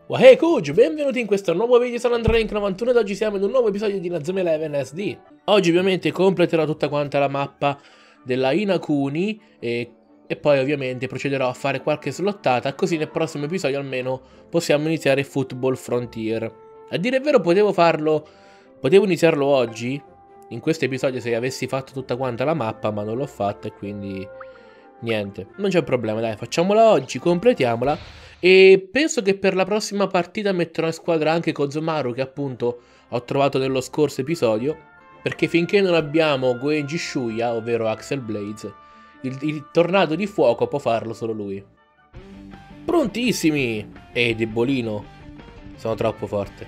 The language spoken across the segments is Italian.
Hey Kuj, benvenuti in questo nuovo video, sono AndroLink91 ed oggi siamo in un nuovo episodio di Inazuma Eleven SD. Oggi ovviamente completerò tutta quanta la mappa della Inakuni e poi ovviamente procederò a fare qualche slottata, così nel prossimo episodio almeno possiamo iniziare Football Frontier. A dire il vero potevo iniziarlo oggi, in questo episodio, se avessi fatto tutta quanta la mappa, ma non l'ho fatta e quindi niente, non c'è problema, dai, facciamola oggi, completiamola. E penso che per la prossima partita metterò in squadra anche Kozomaru, che appunto ho trovato nello scorso episodio, perché finché non abbiamo Goenji Shuya, ovvero Axel Blades, il tornado di fuoco può farlo solo lui. Prontissimi! Debolino, sono troppo forte.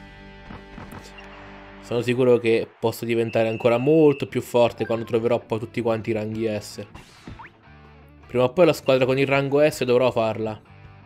Sono sicuro che posso diventare ancora molto più forte quando troverò poi tutti quanti i ranghi S. Prima o poi la squadra con il rango S dovrò farla.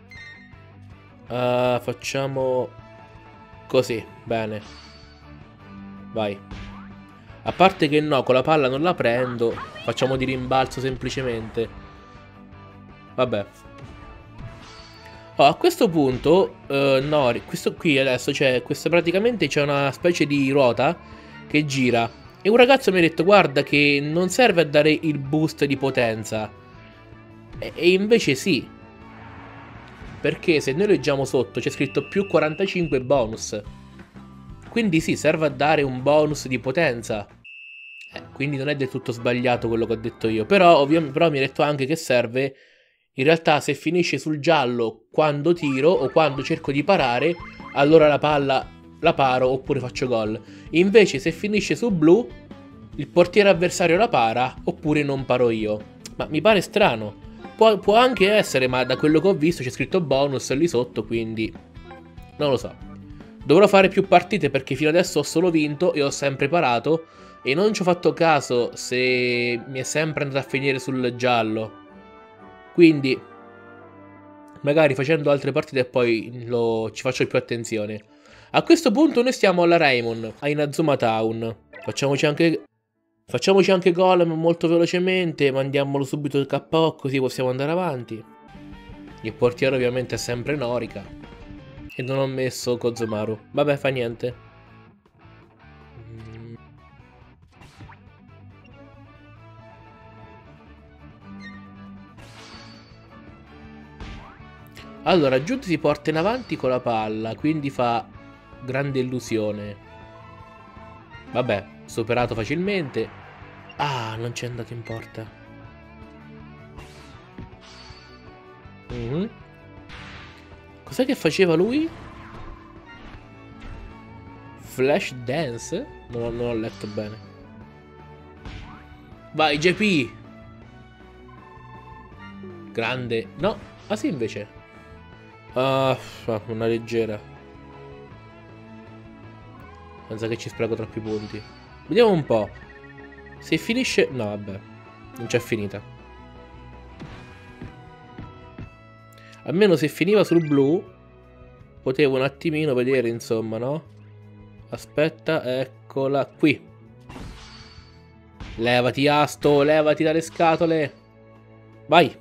Facciamo così, bene. Vai. A parte che no, con la palla non la prendo. Facciamo di rimbalzo semplicemente. Vabbè. Oh, a questo punto no, questo qui adesso c'è, praticamente c'è una specie di ruota che gira. E un ragazzo mi ha detto: guarda che non serve a dare il boost di potenza. E invece sì. Perché se noi leggiamo sotto c'è scritto più 45 bonus. Quindi sì, serve a dare un bonus di potenza. Quindi non è del tutto sbagliato quello che ho detto io. Però mi ha detto anche che serve, in realtà, se finisce sul giallo quando tiro o quando cerco di parare, allora la palla la paro oppure faccio gol. Invece se finisce su blu, il portiere avversario la para oppure non paro io. Ma mi pare strano. Può anche essere, ma da quello che ho visto c'è scritto bonus lì sotto, quindi non lo so. Dovrò fare più partite perché fino adesso ho solo vinto e ho sempre parato e non ci ho fatto caso se mi è sempre andato a finire sul giallo. Quindi magari facendo altre partite poi ci faccio più attenzione. A questo punto noi stiamo alla Raimon, a Inazuma Town. Facciamoci anche Golem molto velocemente, mandiamolo subito il KO così possiamo andare avanti. Il portiere ovviamente è sempre Norika. E non ho messo Kozomaru. Vabbè, fa niente. Allora, Jude si porta in avanti con la palla, quindi fa grande illusione. Vabbè, superato facilmente. Ah, non c'è andato in porta. Cos'è che faceva lui? Flash Dance? Non ho letto bene. Vai, JP! Grande. No. Ah sì, invece. Ah, una leggera. Pensa che ci spreco troppi punti. Vediamo un po'. Se finisce... No, vabbè. Non c'è finita. Almeno se finiva sul blu potevo un attimino vedere, insomma, no? Aspetta, eccola qui. Levati, Asto, levati dalle scatole. Vai.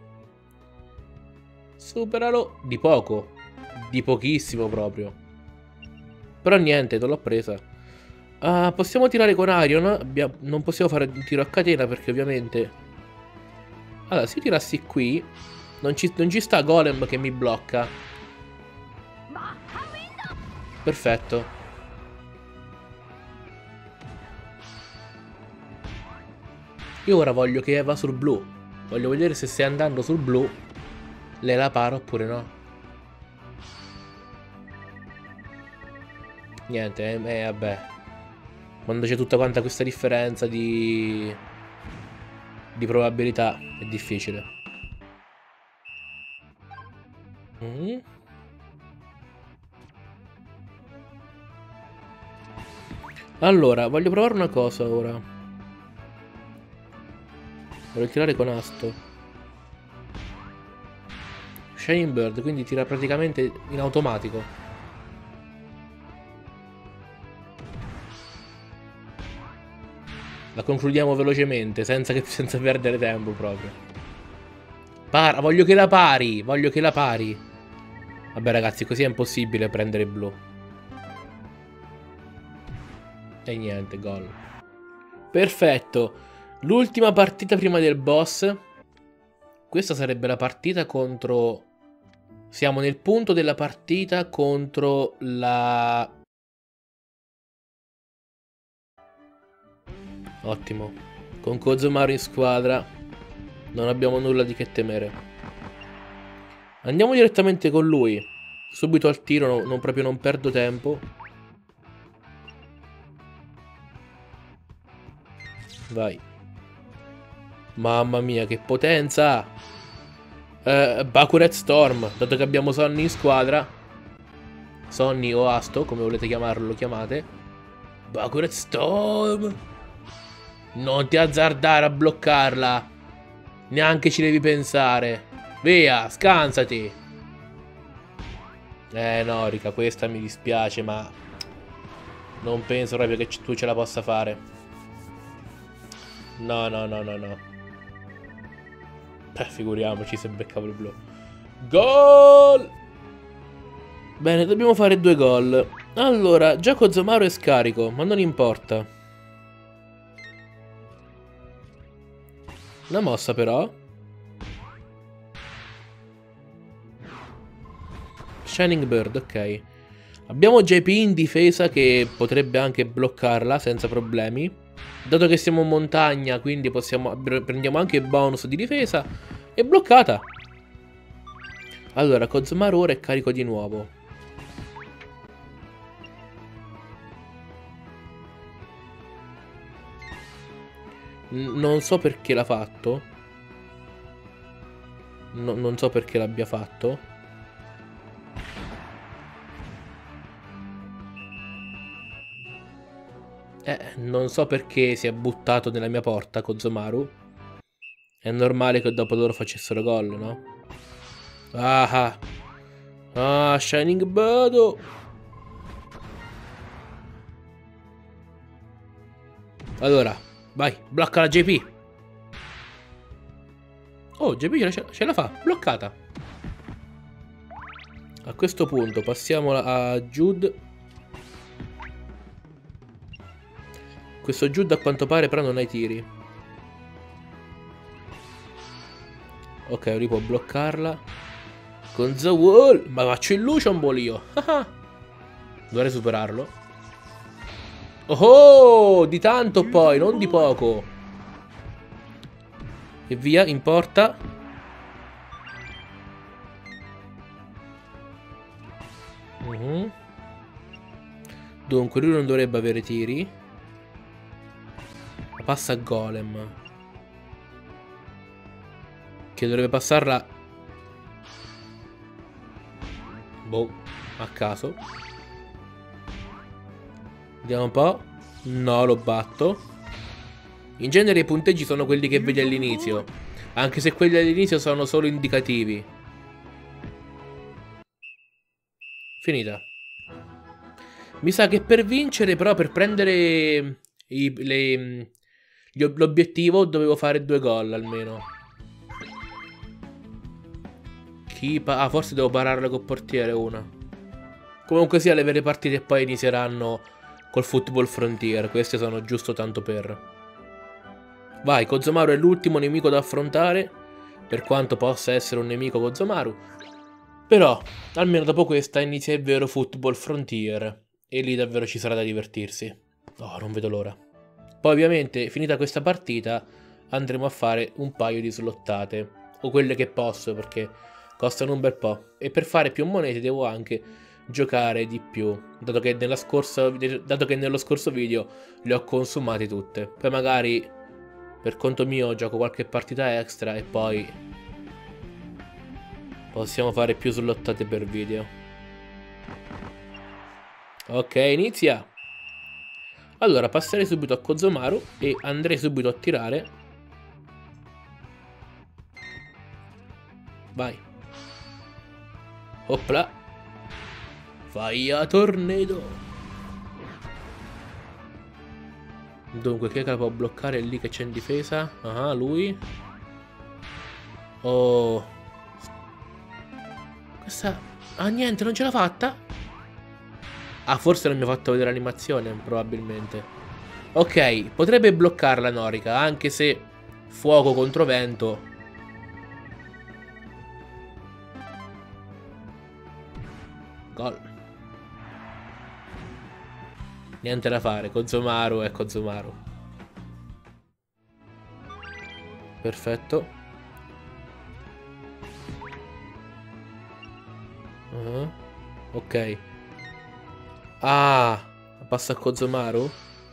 Superalo. Di poco. Di pochissimo proprio. Però niente, non l'ho presa. Possiamo tirare con Arion. Non possiamo fare un tiro a catena perché ovviamente... Allora, se io tirassi qui non ci sta Golem che mi blocca. Perfetto. Io ora voglio che va sul blu. Voglio vedere se stai andando sul blu lei la para oppure no. Niente, vabbè. Quando c'è tutta quanta questa differenza di probabilità è difficile. Allora, voglio provare una cosa ora. Voglio tirare con Asto. Shining Bird, quindi tira praticamente in automatico. La concludiamo velocemente, senza perdere tempo proprio. Voglio che la pari, voglio che la pari. Vabbè ragazzi, così è impossibile prendere blu. E niente, gol. Perfetto. L'ultima partita prima del boss. Questa sarebbe la partita contro... Siamo nel punto della partita contro la... Ottimo. Con Kozomaru in squadra non abbiamo nulla di che temere. Andiamo direttamente con lui. Subito al tiro, proprio non perdo tempo. Vai. Mamma mia, che potenza! Bakuret Storm, dato che abbiamo Sonny in squadra. Sonny o Asto, come volete chiamarlo, lo chiamate. Bakuret Storm! Non ti azzardare a bloccarla. Neanche ci devi pensare. Via, scansati. No, Rika, questa mi dispiace, ma non penso proprio che tu ce la possa fare. No. Figuriamoci se beccavo il blu. Gol! Bene, dobbiamo fare 2 gol. Allora, già Kozomaru è scarico, ma non importa. Una mossa però. Shining Bird, ok. Abbiamo JP in difesa che potrebbe anche bloccarla senza problemi. Dato che siamo in montagna, quindi prendiamo anche il bonus di difesa. È bloccata. Allora, Kozomaru ora è carico di nuovo. Non so perché l'ha fatto. Non so perché l'abbia fatto. Non so perché si è buttato nella mia porta Kozomaru. È normale che dopo loro facessero gol, no? Ah, Shining Bado. Allora, vai, blocca la JP. Oh, JP ce la fa, bloccata. A questo punto passiamo a Jude. Questo Jude a quanto pare però non ha i tiri. Ok, lui può bloccarla. Con The Wall. Ma faccio il Lucian Ball io. Dovrei superarlo. Oh, di tanto poi, non di poco. E via, in porta. Dunque, lui non dovrebbe avere tiri. Passa a Golem. Che dovrebbe passarla. Boh, a caso. Vediamo un po'. No, lo batto. In genere i punteggi sono quelli che vedi all'inizio. Anche se quelli all'inizio sono solo indicativi. Finita. Mi sa che per vincere, però, per prendere l'obiettivo dovevo fare 2 gol almeno. Forse devo pararla col portiere una. Comunque sia, le vere partite poi inizieranno col Football Frontier. Queste sono giusto tanto per. Vai, Kozomaru è l'ultimo nemico da affrontare. Per quanto possa essere un nemico Kozomaru. Però, almeno dopo questa inizia il vero Football Frontier. E lì davvero ci sarà da divertirsi. Oh, non vedo l'ora. Poi ovviamente, finita questa partita, andremo a fare un paio di slottate. O quelle che posso, perché costano un bel po'. E per fare più monete devo anche giocare di più. Dato che nello scorso video le ho consumate tutte. Poi magari, per conto mio, gioco qualche partita extra e poi possiamo fare più slottate per video. Ok, inizia. Allora, passerei subito a Kozomaru e andrei subito a tirare. Vai. Opla. Vai a tornado. Dunque, chi è che la può bloccare? È lì che c'è in difesa. Ah, lui. Oh. Questa Ah, niente, non ce l'ha fatta? Ah, forse non mi ha fatto vedere l'animazione, probabilmente. Ok, potrebbe bloccarla Norica, anche se fuoco contro vento. Gol. Niente da fare, Kozomaru è Kozomaru. Perfetto. Ok. Ah, passa a Kozomaru.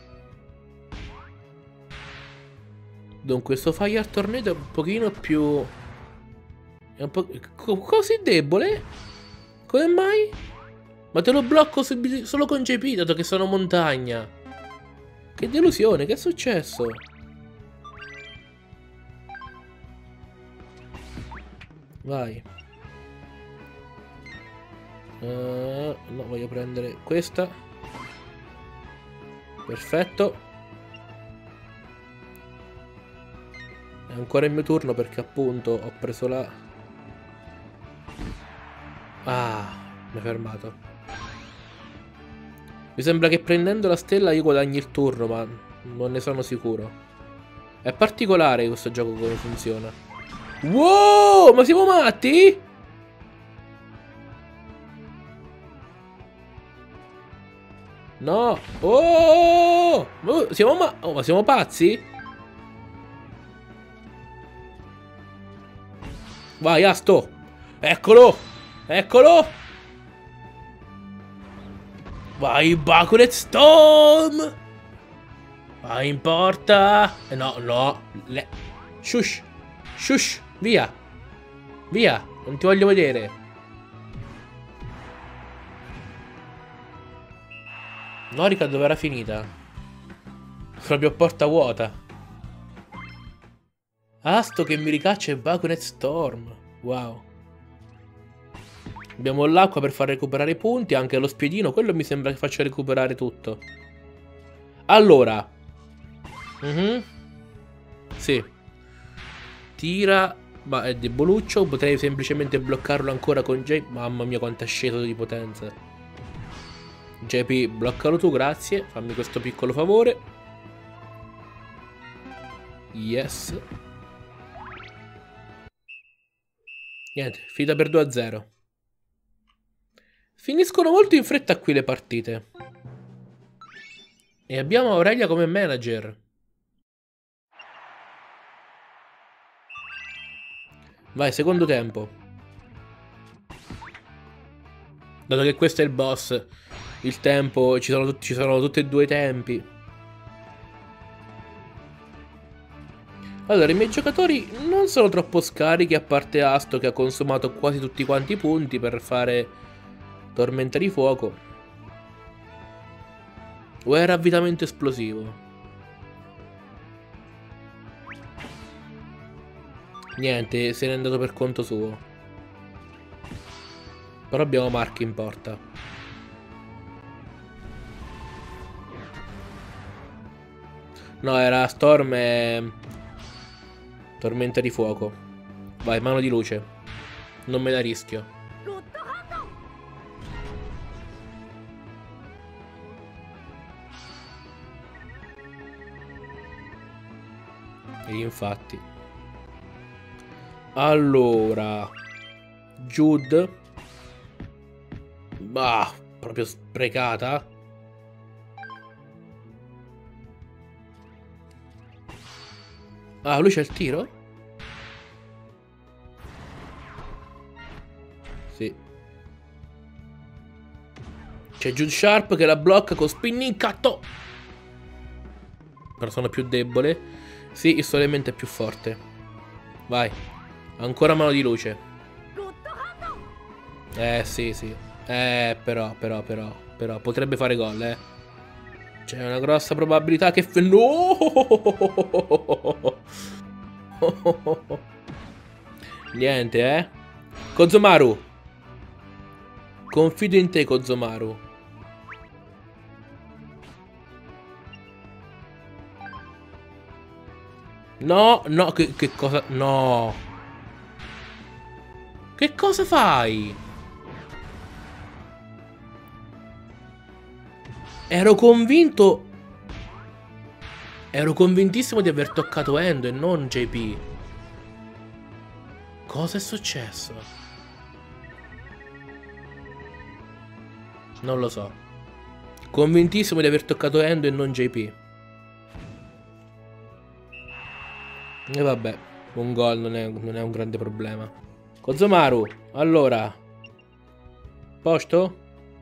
Dunque, questo Fire Tornado è un pochino più... È un po' così debole? Come mai? Ma te lo blocco solo con JP, dato che sono montagna. Che delusione, che è successo? Vai. No, voglio prendere questa. Perfetto. È ancora il mio turno perché appunto ho preso la... Ah, mi ha fermato. Mi sembra che prendendo la stella io guadagni il turno, ma non ne sono sicuro. È particolare questo gioco come funziona. Wow, ma siamo matti? No. Oh, ma siamo pazzi? Vai, Asto. Eccolo. Eccolo. Vai, Bakuret Storm. Vai in porta. No, no. Shush. Shush. Via. Via. Non ti voglio vedere. Norica dove era finita? Proprio a porta vuota. Asto che mi ricaccia e Bakuret Storm. Wow. Abbiamo l'acqua per far recuperare i punti. Anche lo spiedino. Quello mi sembra che faccia recuperare tutto. Allora. Sì. Tira. Ma è deboluccio. Potrei semplicemente bloccarlo ancora con J. Mamma mia quanto è sceso di potenza. JP, bloccalo tu, grazie. Fammi questo piccolo favore. Yes. Niente, finita per 2-0. Finiscono molto in fretta qui le partite. E abbiamo Aurelia come manager. Vai, secondo tempo. Dato che questo è il boss, il tempo, ci sono tutti e due i tempi. Allora, i miei giocatori non sono troppo scarichi, a parte Asto che ha consumato quasi tutti quanti i punti per fare tormenta di fuoco. O è ravvitamento esplosivo? Niente, se n'è andato per conto suo. Però abbiamo Mark in porta. No, era Storm e... tormenta di fuoco. Vai, mano di luce. Non me la rischio. E infatti. Allora. Jude. Bah, proprio sprecata. Ah, lui c'è il tiro? Sì. C'è Jude Sharp che la blocca con spinning catto. Però sono più debole. Sì, il suo elemento è più forte. Vai. Ancora mano di luce. Sì, sì. Però. Potrebbe fare gol, C'è una grossa probabilità che... No! Niente, Kozomaru. Confido in te, Kozomaru. No, no, che cosa... No. Che cosa fai? Ero convinto... Ero convintissimo di aver toccato Endo e non JP. Cosa è successo? Non lo so. Convintissimo di aver toccato Endo e non JP. E vabbè, un gol non è un grande problema. Kozomaru, allora. Posto?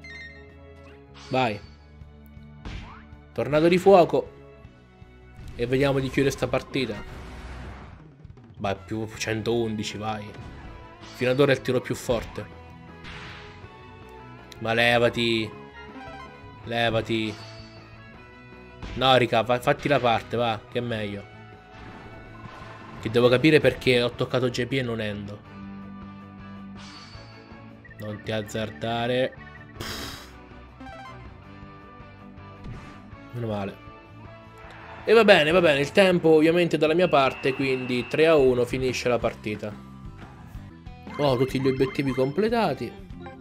Vai. Tornado di fuoco. E vediamo di chiudere sta partita. Vai, più 111, vai. Fino ad ora è il tiro più forte. Ma levati. Levati. No, Rika, fatti la parte, va, che è meglio. Che devo capire perché ho toccato JP e non Endo. Non ti azzardare. Meno male. E va bene, il tempo ovviamente è dalla mia parte, quindi 3-1 finisce la partita. Ho tutti gli obiettivi completati.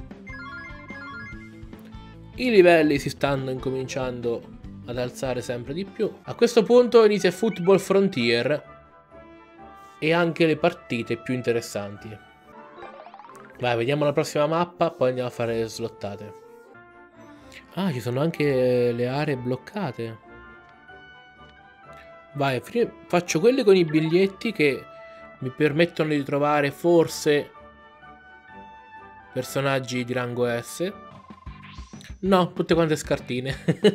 I livelli si stanno incominciando ad alzare sempre di più. A questo punto inizia Football Frontier e anche le partite più interessanti. Vai, vediamo la prossima mappa, poi andiamo a fare le slottate. Ah, ci sono anche le aree bloccate. Vai, faccio quelle con i biglietti che mi permettono di trovare forse personaggi di rango S. No, tutte quante scartine.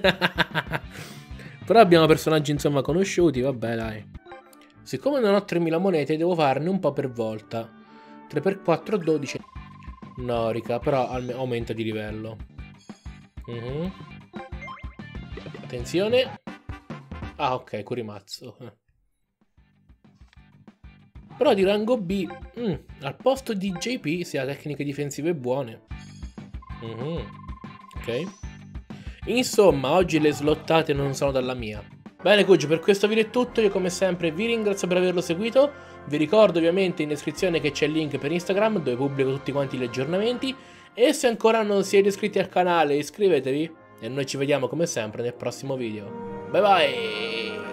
Però abbiamo personaggi insomma conosciuti, vabbè dai. Siccome non ho 3000 monete devo farne un po' per volta. 3x4 12. No, Rika, però aumenta di livello. Attenzione. Ah, ok, Kurimatsu. Però di rango B, al posto di JP si ha tecniche difensive buone. Ok. Insomma, oggi le slottate non sono dalla mia. Bene, Kuj, per questo video è tutto. Io come sempre vi ringrazio per averlo seguito. Vi ricordo ovviamente in descrizione che c'è il link per Instagram dove pubblico tutti quanti gli aggiornamenti. E se ancora non siete iscritti al canale iscrivetevi. E noi ci vediamo come sempre nel prossimo video. Bye bye!